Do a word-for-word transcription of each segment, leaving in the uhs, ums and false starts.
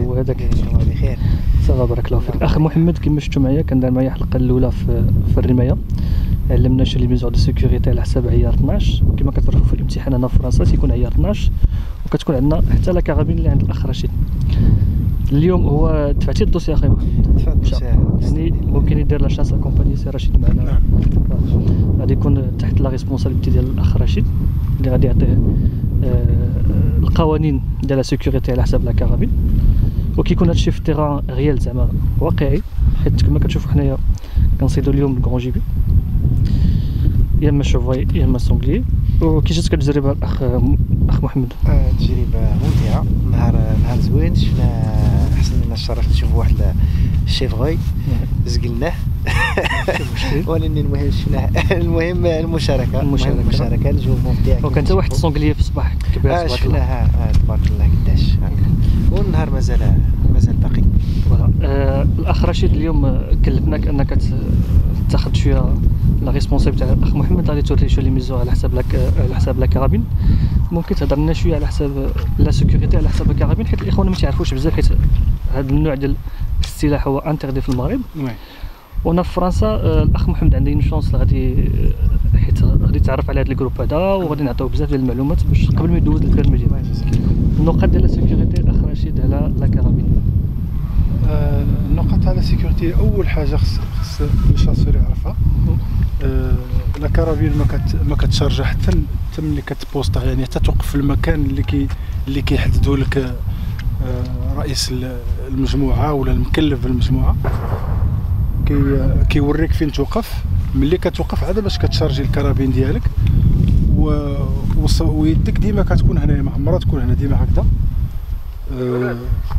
هو هذاك بخير. صافا بارك الله فيك. اخ محمد كما شفتوا معايا كان دار معايا الحلقه الاولى في في الرمايه، علمنا شي لي ميزور دو سيكوريتي على حساب عيار اثناش، وكما كتعرفوا في الامتحان هنا في فرنسا تيكون عيار اثناش وكتكون عندنا حتى لا كارابين اللي عند الاخ رشيد. اليوم هو دفعتي الدوسي اخي محمد؟ دفعت الدوسي يعني ممكن يدير لا شانس اكومباني سي رشيد معنا. نعم. غادي يكون تحت لا ريسبونسابيلتي ديال الاخ رشيد اللي غادي يعطيه آه القوانين ديال لا سيكوريتي على حساب لا كارابين، وكيكون هادشي في التيران ريال زعما واقعي، حيت كما كتشوفوا حنايا كنصيدو اليوم الكرون جي بي يا اما شوفاي يا اما سونغلي. وكي جاتك التجربه الاخ اخ محمد؟ آه تجربه ممتعه، نهار نهار زوين، شفنا احسن لنا الشرف نشوفوا واحد الشيفغوي زقلناه ولكن المهم شفناه. المهم المشاركه المهم المشاركه الجو ممتع، وكان حتى واحد السونغلي في الصباح كبير اه شفناها آه تبارك الله قداش، والنهار مازال مازال باقي. فوالا آه الاخ رشيد اليوم كلفناك انك تاخذ شويه لا ريسبونسابيلتي تاع الاخ محمد، غادي توري شويه لي ميزور على حساب لك على حساب لا كارابين. ممكن تهضر لنا شويه على حساب لا سيكوريتي على حساب الكارابين، حيت الاخوان ما تعرفوش بزاف، حيت هذا النوع ديال السلاح هو انتردي في المغرب. وي وهنا في فرنسا آه الاخ محمد عنده اون شونس غادي حيت غادي يتعرف على هذا الجروب هذا، وغادي نعطيوه بزاف ديال المعلومات باش قبل ما يدوز البيرمي ديالو. النقاط ديال لا سيكوريتي الاخ رشيد على لا كارابين. آه النقاط على سيكوريتي اول حاجه خص خص الشاسور يعرفها. آه لا كارابين ما كت ما كتشارجا حتى حتى ملي كتبوسطها، يعني حتى توقف في المكان اللي كي اللي كيحددوا لك آه رئيس المجموعه ولا المكلف بالمجموعه، كي كيوريك فين توقف. ملي كتوقف عاد باش كتشارجي الكارابين ديالك، و ويدك ديما كتكون هنايا، ما عمرها تكون هنا ديما هكذا. آه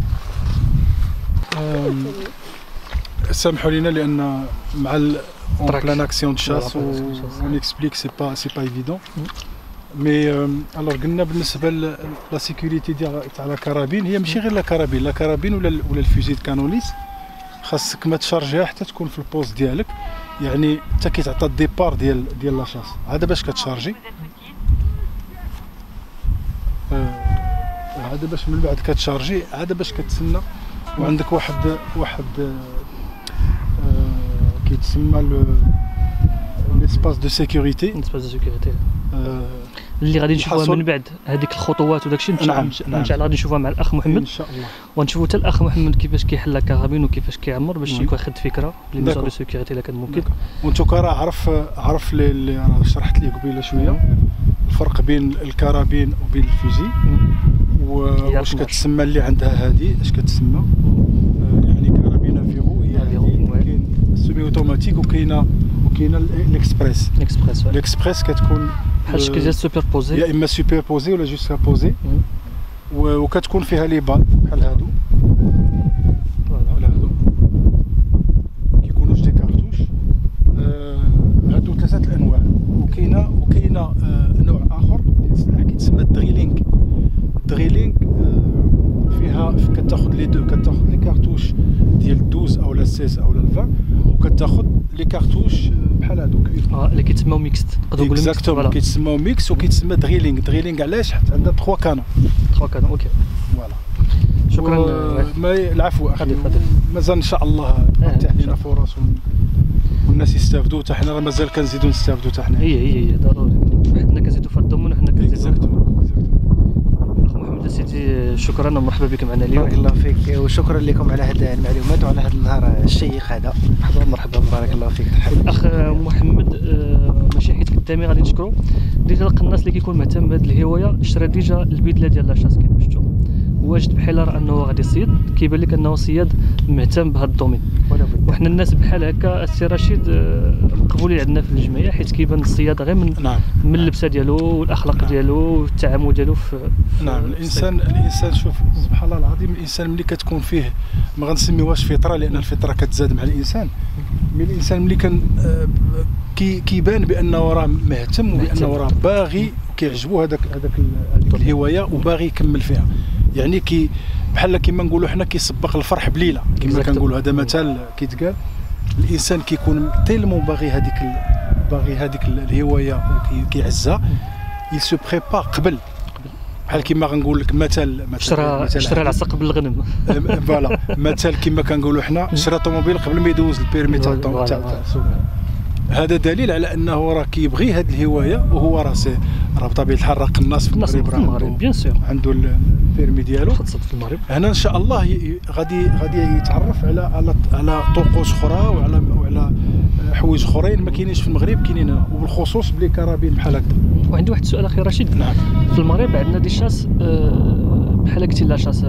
سامحوا لينا لان مع اون بلان اكسيون دو شاس اون اكسبليك سي با سي با ايفيدون. مي الوغ قلنا بالنسبه لا سيكوريتي ديال تاع لا كارابين هي ماشي غير لا كارابين، لا كارابين ولا ولا الفوزي كانونيس خاصك ما تشارجيها حتى تكون في البوست ديالك، يعني حتى كيتعطى الديبار ديال ديال لا شاس عاد باش كتشارجي، عاد باش من بعد كتشارجي عاد باش كتسنى. وعندك واحد واحد آه كيتسمى لو ليسباس دو سيكوريتي ليسباس دو سيكوريتي اللي غادي نشوفوها من بعد هذيك الخطوات وداكشي ان شاء الله ان شاء الله غادي نشوفوها مع الاخ محمد ان شاء الله، ونشوفوا حتى الاخ محمد كيفاش كيحل الكارابين وكيفاش كيعمر باش ياخذ فكره لي ميزور دو سيكوريتي الا كان ممكن. وانتو راه عرف عرف اللي راه شرحت ليه قبيله شويه الفرق بين الكارابين وبين الفوزي، واش كتسمى اللي عندها هذه اش كتسمى. آه يعني كارابينا فيغو هي كاين السيمي اوتوماتيك وكاينه وكاينه الاكسبريس. الاكسبريس الاكسبريس كتكون بحال الشكل ديال سوبر بوزي، يا اما سوبر بوزي ولا جوست بوزي، وكتكون فيها لي بال بحال هادو بحال هادو كيكونوا جدي كارتوش. آه هادو ثلاثه الانواع، وكاينه وكاينه آه نوع اخر ديال السلاح كيتسمى الدريلينغ. الدريلينغ آه فيها كتاخذ لي دو، كتاخذ لي كارتوش ديال اثناش او لا ستة عشر او لا عشرين، وكتاخذ لي كارتوش بحال هادوك اه اللي كيتسموا ميكست، نقدروا نقولوا ميكست. كيتسموا ميكس وكيتسمى دريلينغ. دريلينغ علاش؟ حيت عندها ثلاثة كانون. ثلاثة كانون اوكي فوالا. شكرا. ما العفو اخي، فضل مازال ان شاء الله تفتح لنا فرص والناس يستافدوا، حتى حنا مازال كنزيدوا نستافدوا حتى حنا. هي هي هي ضروري، حنا كنزيدوا في الضمن وحنا كنزيدوا. اخ محمد سيدي شكرا ومرحبا بك معنا اليوم. بارك الله فيك، وشكرا لكم على هذه المعلومات وعلى هذا النهار الشيق هذا. مرحبا مرحبا بارك الله فيك. الاخ محمد ماشي حيت قدامي غادي نشكرو ديجا الناس اللي كيكون مهتم بهذه الهوايه، شرا ديجا البدله ديال لاشاس كيما شفتوا، واجد بحال راه انه غادي يصيد، كيبان لك انه صياد مهتم بهذا الدومين. وحنا الناس بحال هكا السي رشيد مقبولين عندنا في الجمعيه، حيت كيبان الصياد غير من نعم. من اللبسه ديالو والاخلاق نعم. ديالو والتعامل ديالو في, في نعم. الانسان الانسان شوف سبحان الله العظيم، الانسان ملي كتكون فيه ما غنسميوهاش فطره لان الفطره كتزاد مع الانسان، مي الانسان ملي كان كي كيبان بانه راه مهتم وبانه راه باغي كيعجبو هذاك هذاك الهوايه وباغي يكمل فيها، يعني كي بحال كيما نقولوا حنا كيسبق الفرح بليله كما كنقولوا، هذا مثال كيتقال. الانسان كيكون تيلمون باغي هذيك باغي هذيك الهوايه وكيعزها، il se prépare قبل بحال كيما غنقول لك مثل شرا شرا العصا قبل الغنم. فوالا مثل كيما كنقولوا حنا شرا طوموبيل قبل ما يدوز البيرمي تاع تاع هذا دليل على انه راه كيبغي هذه الهوايه وهو راه راه بطبيعه الحال راه قناص في المغرب راه المغرب بيان سور عنده البيرمي ديالو خاصه في المغرب. هنا ان شاء الله غادي غادي يتعرف على على على طقوس اخرى وعلى وعلى حوايج اخرين ما كاينينش في المغرب كاينين هنا وبالخصوص بلي كرابين بحال هكذا. وعندي واحد السؤال اخي رشيد. نعم. في المغرب عندنا دي شاس بحال قلتي لا شاس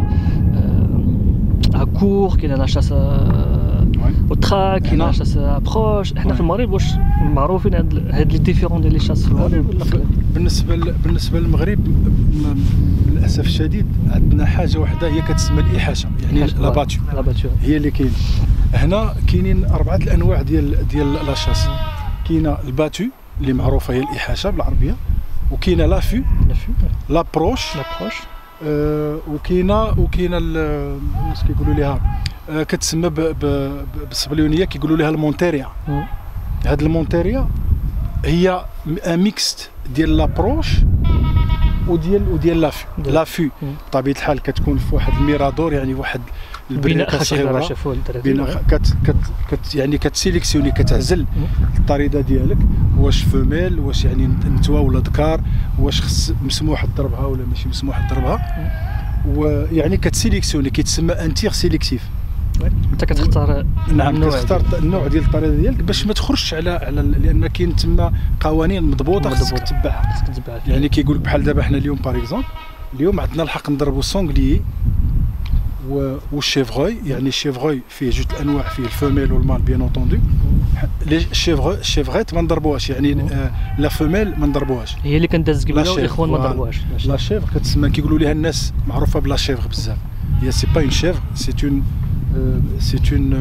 هاكور كاين لا شاس وتراك كاين لا شاس ابروش. احنا في المغرب واش معروفين هاد هاد لي ديفيرون ديال لي شاس في المغرب ولا بالنسبه بالنسبه للمغرب للاسف الشديد عندنا حاجه واحده هي كتسمى الاحاشه يعني لا باتو هي اللي كاين هنا. كاينين اربعه الانواع ديال ديال لا شاس. كاينه الباتو اللي معروفه هي الاحاشه بالعربيه وكاينه لافو لابروش لابروش أه وكاينه وكاينه الناس كيقولوا ليها أه كتسمى بالسبليونيه كيقولوا لها المونتيريا. هاد المونتيريا هي ميكست ديال لابروش وديال وديال لافو. لافو بطبيعه الحال كتكون في واحد الميرادور يعني واحد البناء صغيره بناء كت كت كت يعني كتسيليكسيوني كتعزل الطريده ديالك واش فيميل واش يعني نتوى ولا ذكر واش خص مسموح ضربها ولا ماشي مسموح ضربها ويعني كتسيليكسيوني كيتسمى انتيغ سيليكتيف. انت كتختار نعم كتختار النوع ديال الطريده ديالك باش ما تخرجش على على لان كاين تما قوانين مضبوطه خصك تتبعها. يعني كيقول لك بحال دابا حنا اليوم باغ اكزومبل اليوم عندنا الحق نضربوا السونغليي والشيفغوي. يعني الشيفغوي فيه جوج الانواع فيه الفيميل والمال بيان اونطوندو. لي الشيفغوي الشيفغيت ما نضربوهاش يعني آه لا فيميل ما نضربوهاش هي اللي كندز قبيله والاخوان ما ضربوهاش. لا شيفغ كتسمى كيقولوا لها الناس معروفه بلا شيفغ بزاف. هي سي با اون شيفغ سي اون سي اون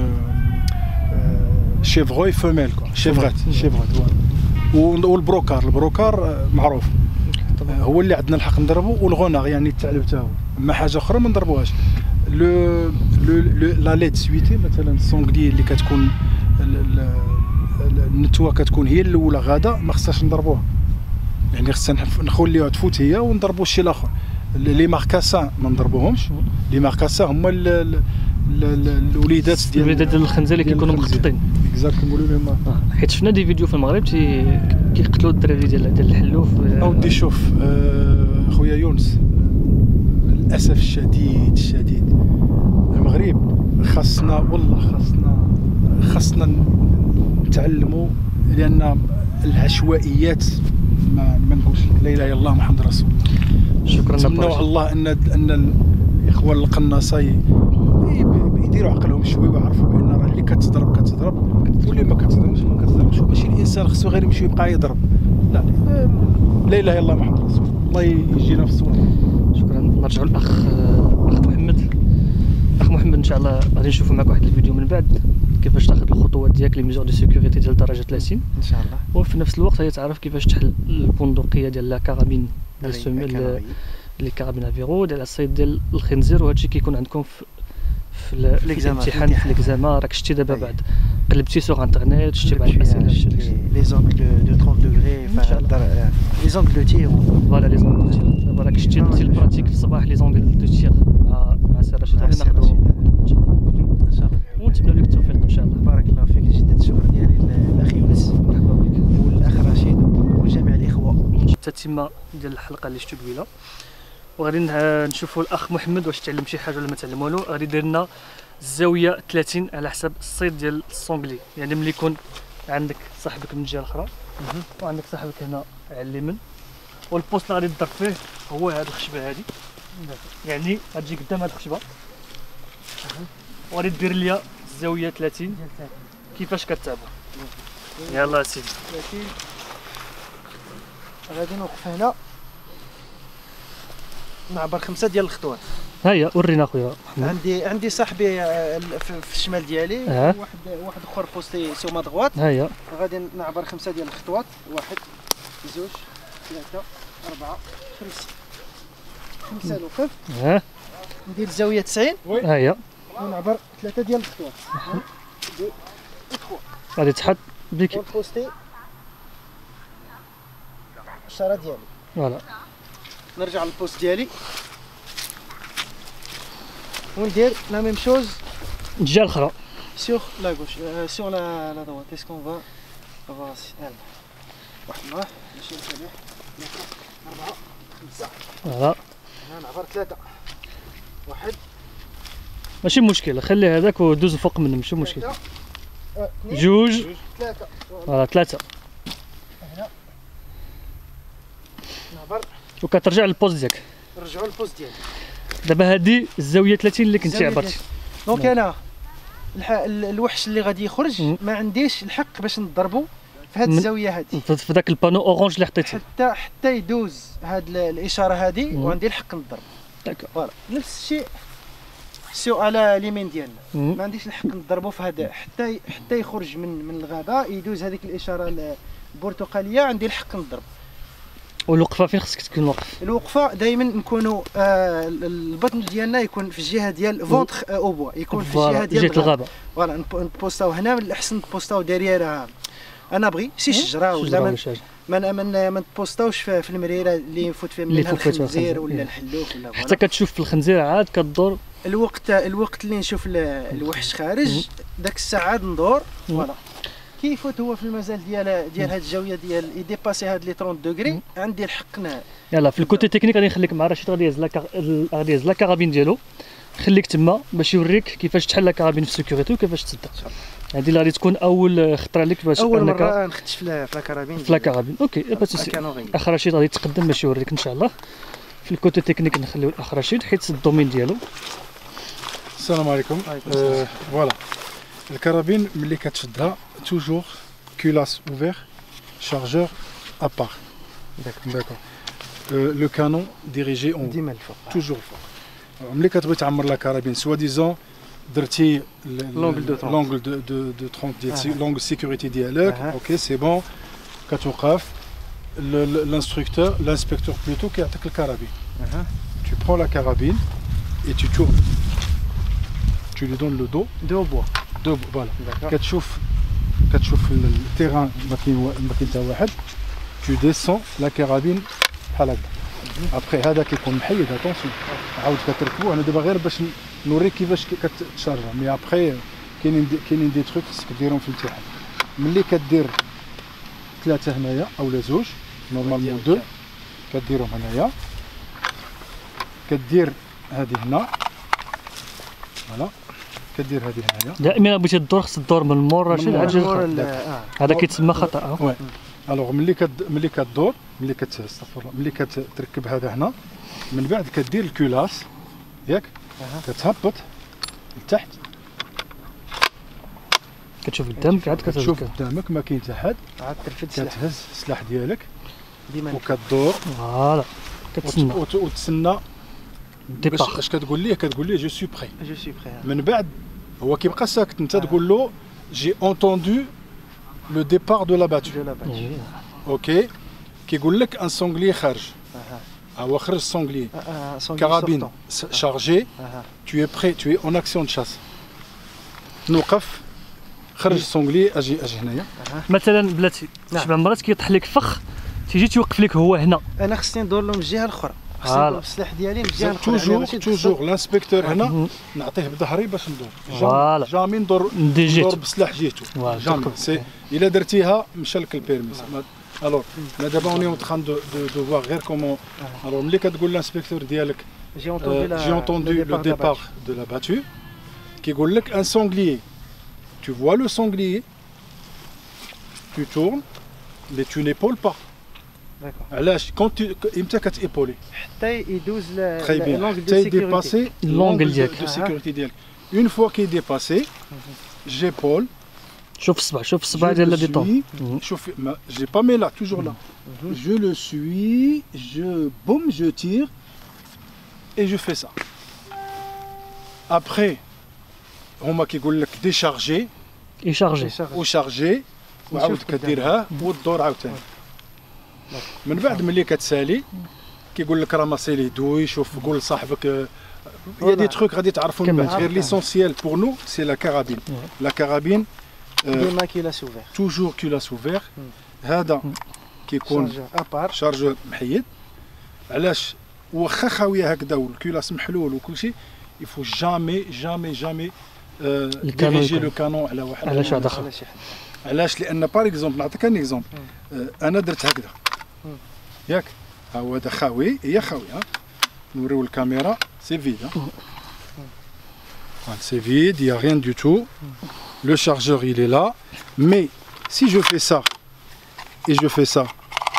شيفغوي فيميل كو شيفغيت شيفغيت والبروكار البروكار معروف هو اللي عندنا الحق نضربو والغوناغ يعني الثعلب تا هو. اما حاجه اخرى ما نضربوهاش. لو لا ليد سويتي مثلا السونغلي اللي كتكون النتوه كتكون هي الاولى غاده ما خصهاش نضربوها يعني خصنا نخليوها تفوت هي ونضربوا الشيء الاخر. لي ماركاسان ما نضربوهمش. لي ماركاسان هما الوليدات ديال الوليدات ديال الخنزه اللي كيكونوا مخططين اكزاكتومون لهم. حيت شفنا دي فيديو في المغرب كيقتلوا الدراري ديال ديال الحلوف. اودي شوف خويا يونس للاسف الشديد الشديد المغرب خاصنا والله خاصنا خاصنا نتعلموا لان العشوائيات ما ما نقولش لا اله الا الله محمد رسول الله. شكرا نتمنوا على الله ان ان الاخوان القناصه يديروا عقلهم شوي ويعرفوا بان راه اللي كتضرب كتضرب واللي ما كتضربش ما كتضربش. ماشي الانسان خصو غير يمشي يبقى يضرب لا لا اله الا الله محمد رسول الله يجينا في الصوره. شكرا. نرجعوا للاخ اخ محمد. اخ محمد ان شاء الله غادي نشوفوا معك واحد الفيديو من بعد كيفاش تاخذ الخطوات ديالك لي ميزور دو سيكوريتي ديال درجه ثلاثين ان شاء الله. وفي نفس الوقت غادي تعرف كيفاش تحل البندقيه ديال لا كارابين ديال السوميل لي كارابين افيرو ديال الصيد ديال الخنزير. وهادشي كيكون عندكم في في الامتحان في الاكزامان. راك شتي دابا بعد قلبتي سوغ انترنيت شتي بعض الاسئله لي زونغل دو ثلاثين دوغري لي زونغل دو تير فوالا لي زونغل دو تير. دابا راك شتي درتي البراتيك في الصباح لي زونغل دو تير مع مع سي رشيد. غادي ناخذوا ان شاء الله ان شاء الله ونتمنى لك التوفيق ان شاء الله. بارك الله فيك. جدا الشكر ديالي للاخ يونس مرحبا بك والاخ رشيد وجميع الاخوه. التتمه ديال الحلقه اللي شفتو قبيله وغادي نشوفوا الاخ محمد واش تعلم شي حاجه ولا ما تعلموا له. غادي يدير لنا الزاويه ثلاثين على حسب الصيد ديال السونغلي. يعني ملي يكون عندك صاحبك من الجهه الاخرى وعندك صاحبك هنا على اليمين والبوست اللي غادي تضرب فيه هو هذه الخشبه هذه. يعني غتجي قدام هذه الخشبه وغادي دير ليا الزاويه ثلاثين. كيفاش كتابعوا؟ يلا سيدي. ثلاثين غادي نوقف هنا نعبر خمسه ديال الخطوات. هيا ورينا خويا. عندي عندي صاحبي في الشمال ديالي أه. واحد واحد اخر بوستي سوما دغوات. هيا غادي نعبر خمسه ديال الخطوات. واحد زوج ثلاثه اربعه خمسه. خمسه نوقف. ها ندير الزاويه تسعين. هيا ونعبر ثلاثه ديال الخطوات. واحد اثنين ثلاثة. غادي تحط بك والبوستي الشاره ديالي. فوالا نرجع للبوست ديالي وندير لا ميم شوز الجهه الاخرى سيغ لا غوش سيغ لا لا دوات اسكو فا افاسي يلا واحد الله ماشي مليح أربعة خمسة فوالا هنا نعبر ثلاثة واحد ماشي مشكل خلي هذاك ودوز فوق منه ماشي مشكل جوج ثلاثة فوالا ثلاثه هنا نعبر وكترجع للبوست ديالك. نرجعوا للبوست ديالي دابا هذه الزاويه ثلاثين اللي كنتي عبرتي. دونك انا الح... الوحش اللي غادي يخرج مم. ما عنديش الحق باش نضربو في هذه من- الزاويه هذه في ذاك البانو اورانج اللي حطيتي. حتى حتى يدوز هاد ال- الاشاره هذه مم. وعندي الحق نضرب. داكور. فوالا نفس الشيء السوء على اليمين ديالنا مم. ما عنديش الحق نضربو في هذا حتى ي- حتى يخرج من من الغابه يدوز هذيك الاشاره البرتقاليه عندي الحق نضرب. والوقفه فين خصك تكون واقف؟ الوقفه دائما نكونوا آه ال- البطن ديالنا يكون في الجهه ديال فونتر او بوا يكون في الجهه ديال جهه الغابه. فوالا نب- نبوستاو هنا من الاحسن نبوستاو ديريير انا بغي شي شجره ولا شجرة ما ولا شي حاجة. ما ما ما نبوستاوش في في المريره اللي يفوت فيها اللي منها يفوت فيها الخنزير الخنزير. ولا إيه. الحلوف ولا حتى فوالا. كتشوف في الخنزير عاد كدور. الوقت الوقت اللي نشوف ال- الوحش خارج داك الساعه ندور مم. فوالا كي يفوت هو في المجال ديال ديال هاد الجويه ديال يديباسي هاد لي ثلاثين دوغري عندي الحق ن- يلا في الكوتي تكنيك غادي نخليك مع رشيد غادي يهز لا غادي يهز لا كارابين ديالو خليك تما باش يوريك كيفاش تحل لا كارابين في السيكوريتي وكيفاش تسدها. هذه اللي غادي تكون اول خطره لك باش اول انك مره نختش في لا- في لا كارابين في لا كارابين. اوكي با سوسي. اخ رشيد غادي يتقدم باش يوريك ان شاء الله. في الكوتي تكنيك نخليو الاخ رشيد حيت الدومين ديالو. السلام عليكم. عليكم آه، فوالا الكرابين ملي كتشدها توجور كولاس اوفير شارجور ابار. داكور. لو كانون ديريجي اون ديما الفوق توجور فوق. ملي كتبغي تعمر لا كارابين سوا ديزون درتي لونغل دو ترونك. لونغل دو دو دو ترونك ديال أها. لونغل سيكوريتي ديالك أها. اوكي سي بون كتوقف الانستركتور الانسبكتور بلوتو كيعطيك الكرابين. اها Tu prends la carabine et tu tournes. Tu lui donnes le dos. دو بوا Dos, voilà. داكور كتشوف كتشوف التيران ما كاين وا- ما كاين حتى واحد. Tu descends la carabine بحال هكا. ابخي هذا كيكون محيد اتونسيون. عاود كتركبو انا دابا غير باش نوريك كيفاش كتشارجا مي ابخي كاينين دي كاينين دي تروك خصك ديرهم في الامتحان. ملي كدير ثلاثة هنايا اولا زوج نورمالمون دو كديرهم هنايا كدير هذه هنا فوالا كدير هذه هنايا دائما بغيتي الدور خص الدور من المور رشيد عاد جاي مور الخط. ال- آه. هذا كيتسمى خطا. وي الوغ ملي كد ملي كدور ملي كت استغفر الله ملي كتركب هذا هنا من بعد كدير الكولاس ياك أها. كتهبط لتحت كتشوف قدامك عاد كتشوف كتشوف. قدامك ما كاين حتى حد عاد ترفد السلاح كتهز السلاح ديالك ديما وكدور فوالا كتسنى وت- وتسنى باش ديبار. اش كتقول ليه كتقول ليه جو سوي بخي جو سوي بخي من بعد هو كيبقى ساكت انت تقول له جي اونتوندو لو ديبار دو لا باتو جو لا باتش اوكي كيقول لك ان سونغلي خارج اها هو خرج سونغلي آه، آه، سونغي كارابين سورتون. شارجي اها tu es prêt tu es en action de chasse نوقف خرج السونغلي اجي اجي هنايا مثلا بلاتي نعم. شبع مرات كيطيح لك فخ تيجي توقف لك هو هنا. انا خصني ندور له من الجهه الاخرى خصني فوالا. ندور السلاح ديالي من الجهه الاخرى توجور يعني ماشي توجور لانسبكتور هنا مم. نعطيه بظهري باش ندور فوالا. جام- جامي ندور ندير جهته. ندور بسلاح جهته فوالا، جامي داكور. سي الا درتيها مشى لك البيرميس الوغ لا دابا اوني اون تخان دو دو دو فوار غير كومون الوغ ملي كتقول لانسبكتور ديالك جي اونتوندو لا جي اونتوندو لو ديبار دو لا باتو كيقول لك ان سونغليي tu vois le sanglier tu tournes mais tu n'épaules pas داكور علاش كون امتى كتيبولي حتى يدوز ل تري بيان لونغ دو حتى سيكوريتي يديباسي لونغل ديالك. دو سيكوريتي ديالك اون فوا كي ديباسي جيبول شوف الصبع شوف الصبع ديال لي طون. شوف جي با مي لا توجور لا je le suis je boum je tire et je fais ça après هما كيقول لك ديشارجي يشارجي. وشارجي وعاود كديرها وتدور عاوتاني من بعد ملي كتسالي كيقول لك راماسي لي دوي شوف قول لصاحبك يا دي تروك غادي تعرفوا من بعد غير ليسونسيال بور نو سي لا كارابين لا كارابين ديما كيلا سوفير توجور كولاس اوفير هذا كيكون شارجور ابار شارجور محيد علاش واخا خاويه هكذا والكلاس محلول وكل شيء يفو جامي جامي جامي ديريجي لو كانون على واحد على شي واحد اخر. علاش؟ لان باغ اكزومبل نعطيك ان اكزومبل، انا درت هكذا ياك، ها هو هذا خاوي، هي خاويه، نوريو الكاميرا سي فيد، c'est vide, il n'y a rien du tout. Le chargeur il est là. Mais si je fais ça et je fais ça,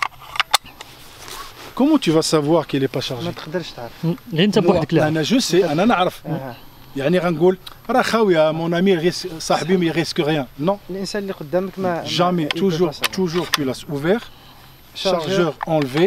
comment tu vas savoir qu'il n'est pas chargé? ما تقدرش تعرف. غير انت بوحدك لا. انا جو سي انا نعرف. يعني غنقول راه خاويه مون امي غيس صاحبي ما يغيسك ريان. نو. الانسان اللي قدامك ما جامي توجور توجور كلاس اوفير. Chargeur enlevé.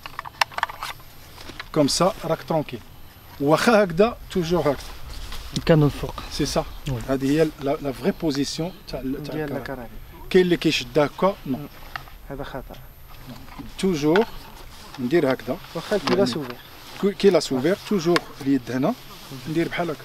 Comme ça راك ترونكيل. واخا هكذا توجور هكذا. كانوا الفوق. سي سا. هذه هي لا فري بوزيسيون تاع تاع الكهرباء. كاين اللي كيشدها هكا، نو. هذا خطأ. توجور ندير هكذا. واخا الكلاس اوفير. كيلاس اوفير توجور اليد هنا ندير بحال هكا.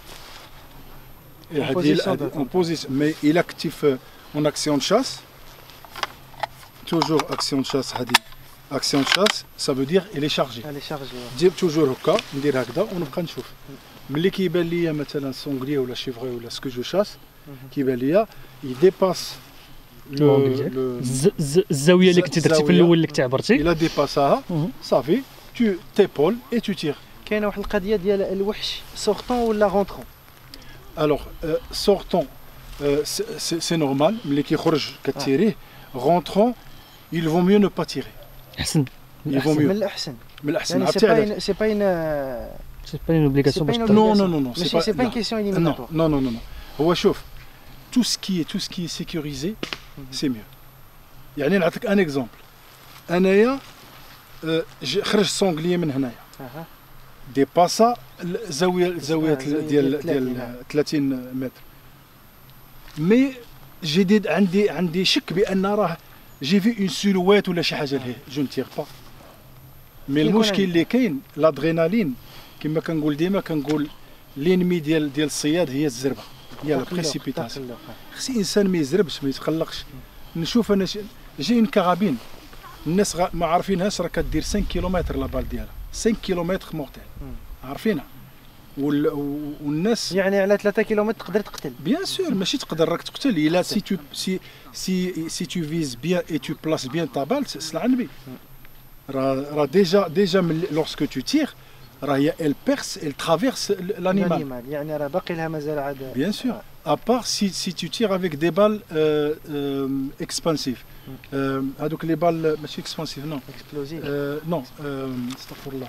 هذه اون بوزيسيون مي الى كنتي في اون اكسيون شاس توجور اكسيون شاس هذه اكسيون شاس سا فو دير الي شارجي. الي شارجي. دير توجور هكا ندير هكذا ونبقى نشوف. ملي كيبان ليا مثلا سونغلي ولا شيفغي ولا سكو جو شاس كيبان ليا يديباس لو الزاويه اللي كنتي درتي في الاول اللي كنتي عبرتي الى ديباساها صافي تو تيبول اي تو تير. كاينه واحد القضيه ديال الوحش سورتون ولا رونترون. الوغ سورتون سي نورمال ملي كيخرج كتيريه. رونترون il vaut mieux ne pas tirer. احسن il vaut mieux. من الاحسن. من الاحسن. عرفتي علاش؟ سي با C'est pas une obligation. Non, non, non, non. C'est pas une question éliminatoire. Non, non, non, non. هو شوف tout ce qui est tout ce qui est sécurisé, c'est mieux. يعني نعطيك ان اكزومبل. انايا خرج سونغلي من هنايا. ديباسا الزاويه الزاويه ديال ديال ثلاثين متر. مي جديد عندي عندي شك بان راه جي في اون سيلويت ولا شي حاجه لهيه جو نتيغ با. مي المشكل اللي كاين الادرينالين كما كنقول ديما كنقول لينمي ديال ديال الصياد هي الزربه، هي لا بريسيبيتاسيون. خص الانسان ما يزربش ما يتقلقش. نشوف انا جاي اون كارابين الناس ما عارفينهاش راه كدير خمسة كيلومتر لا بال ديالها خمسة كيلومتر مورتيل عارفينها. والناس يعني على ثلاثة كيلومتر تقدر تقتل. بيان سور ماشي تقدر راك تقتل الا سي تو سي سي سي تو فيز بيان اي تو بلاس بيان تا بال صلى على النبي. راه راه ديجا ديجا لورسكو تو تير راه هي ال بيرس ال ترافيرس لانيمال. يعني راه باقي لها مازال عاد. بيان سور ابار سي سي تو تير افيك دي بال اكسبانسيف. هذوك لي بال ماشي اكسبانسيف نو اكسبلوزيف نو استغفر الله.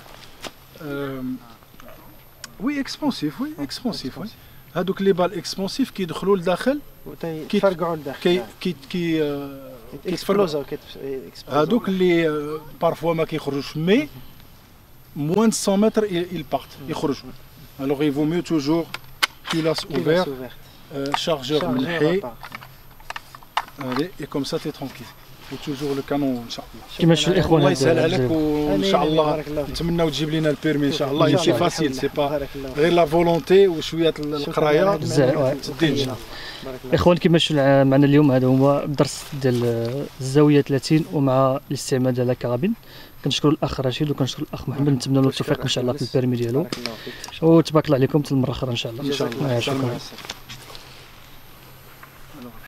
وي اكسبانسيف وي اكسبانسيف وي هذوك لي بال اكسبانسيف كيدخلوا لداخل كيتفرقعوا لداخل كي كي كي اكسبلوزاو هذوك اللي بارفوا ما كيخرجوش مي موان مية متر ils partent يخرجوا. alors il vaut mieux toujours culasse ouvert chargeur منحي allez et comme ça tu es tranquille et toujours le canon ان شاء الله. كيما شفتوا الاخوان الله يسهل عليك وان شاء الله نتمناو تجيب لنا البيرمي ان شاء الله. سي فاسيل سي با غير لا فولونتي وشويه القرايه تدي ان شاء الله. اخوان كيما شفتوا معنا اليوم هذا هو الدرس ديال الزاويه ثلاثين ومع الاستعمال ديال الكرابين. كنشكروا الاخ رشيد وكنشكروا الاخ محمد، نتمنى له التوفيق ان شاء الله في البيرمي ديالو وتبارك الله عليكم حتى المره اخرى ان شاء الله. ان شاء الله. شكرا.